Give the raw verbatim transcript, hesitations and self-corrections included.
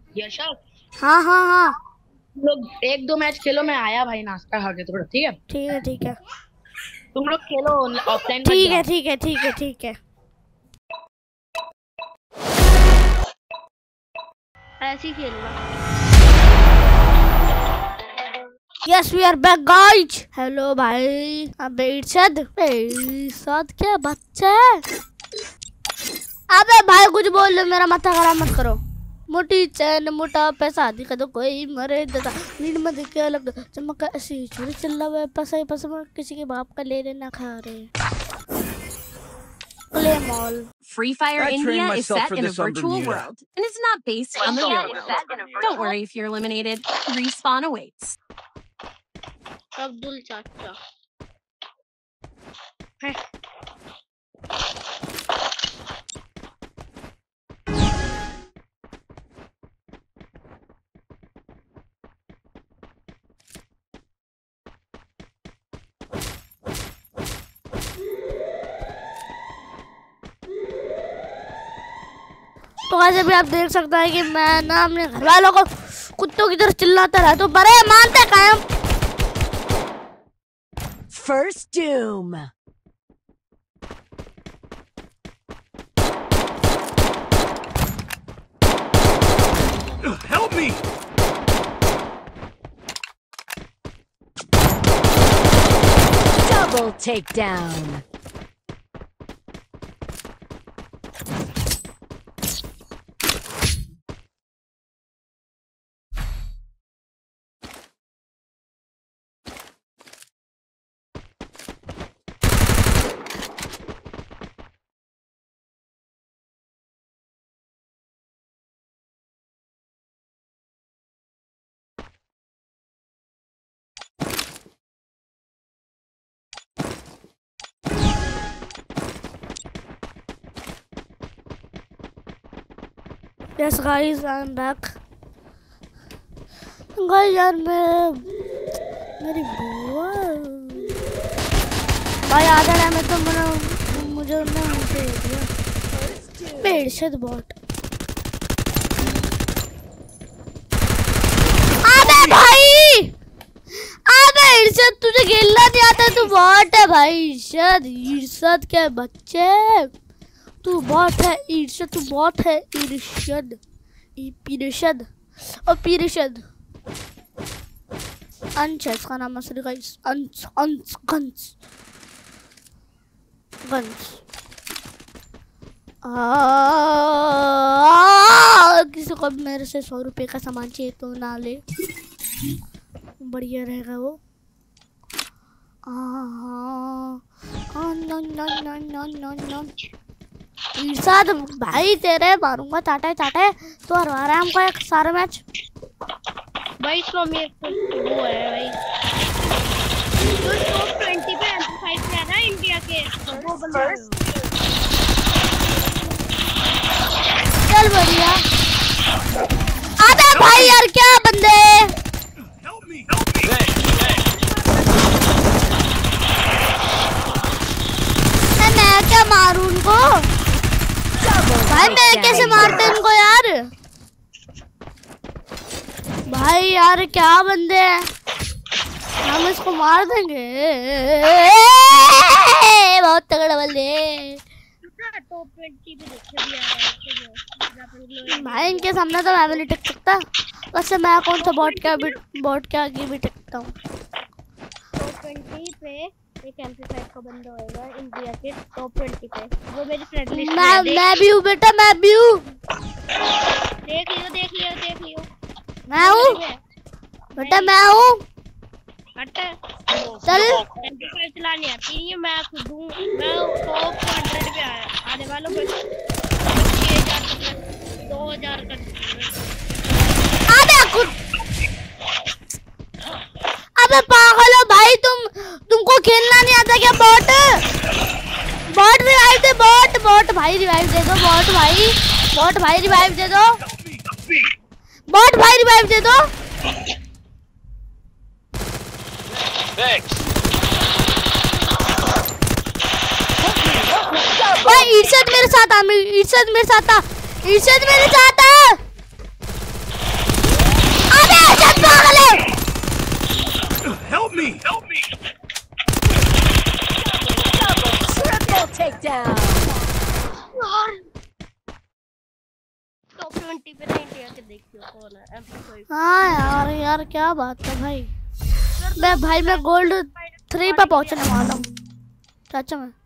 यशक। हाँ हाँ हाँ लोग एक दो मैच खेलो, मैं आया भाई नाश्ता खा के थोड़ा। ठीक है ठीक है ठीक है तुम लोग खेलो, ऑफलाइन मत ठीक है जाओ। ठीक है ठीक है ठीक है ऐसे ही खेलना। Yes we are back guys. Hello भाई। अबे इरशाद, इरशाद क्या बच्चा है। अबे भाई कुछ बोल लो, मेरा माथा खराब मत करो। मोटी चैन मोटा पैसा दिखा दो कोई मरे देता नींद में दिखे अलग चमक ऐसी चोरी चल रहा है पैसा पैसा में किसी के बाप का ले लेना खा रहे। Play mall. Free Fire India is set in a virtual world and is not based on the real world. Don't worry if you're eliminated. Respawn awaits. Abdul चाचा। तो ऐसे भी आप देख सकते हैं कि मैं ना अपने घर वालों को कुत्तों की तरह चिल्लाता रहा तो बड़े मानते कायम। First Doom. Help me! Double takedown. Yes guys, I'm back. Guys यार मैं मेरी बुआ भाई आधा टाइम में तो मैंने मुझे उन्होंने दे दिया बेशद बॉट। अबे भाई अबे इरशाद तुझे खेलना नहीं आता, तू बॉट है भाई। इरशाद इरशाद क्या बच्चे, तू बॉट है इरशाद, तू बॉट है इरशाद इरशाद और इरशाद। अंश है इसका नाम असली गाइस, अंश अंश गंश गंश। किसी को मेरे से सौ रुपए का सामान चाहिए तो ना ले, बढ़िया रहेगा वो। इरशाद भाई तेरे मारूंगा चाटे चाटे, तो हरवा रहा है हमको एक सारा मैच। भाई इसको मेरे को वो है भाई जो टॉप ट्वेंटी पे एम्प्लीफाइड किया ना इंडिया के वो बंदा। चल बढ़िया। अबे भाई यार क्या बंदे, मैं क्या मारूं उनको भाई, मैं कैसे मारते उनको यार। भाई यार क्या बंदे हैं, हम इसको मार देंगे। बहुत तगड़ा बंदे टॉप ट्वेंटी पे देखे भी आ रहा भाई, इनके सामने तो मैं भी नहीं टिक सकता। वैसे मैं कौन सा बॉट क्या भी बॉट के आगे भी टिकता हूँ। टॉप ट्वेंटी पे एक एम्प्लीफाइड का बंदा होगा इंडिया के टॉप ट्वेंटी पे, वो मेरी फ्रेंड लिस्ट में है। मैं मैं भी हूँ बेटा, मैं भी हूँ। देख लियो देख लियो देख लियो मैं हूँ बेटा, मैं हूँ। हट चल एम्प्लीफाइड चलानी आती है, मैं खुद हूँ। मैं टॉप हंड्रेड पे आया आने वालों को दो हजार कर। अबे कुछ अबे पागल हो भाई तुम, तुमको खेलना नहीं आता क्या। बॉट बॉट रिवाइव दे, बॉट बॉट भाई रिवाइव दे दो, बॉट भाई बॉट भाई रिवाइव दे दो, बॉट भाई रिवाइव दे दो। भाई इरशाद मेरे साथ आ, इरशाद मेरे साथ आ, इरशाद मेरे साथ आ। पागल है। Help me! Help me! Triple takedown. Top twenty पे ना इंडिया के देखियो कौन है एम पी फाइव। हाँ यार यार क्या बात है भाई। मैं भाई मैं गोल्ड थ्री पे पहुंचने वाला हूँ। चाचा मैं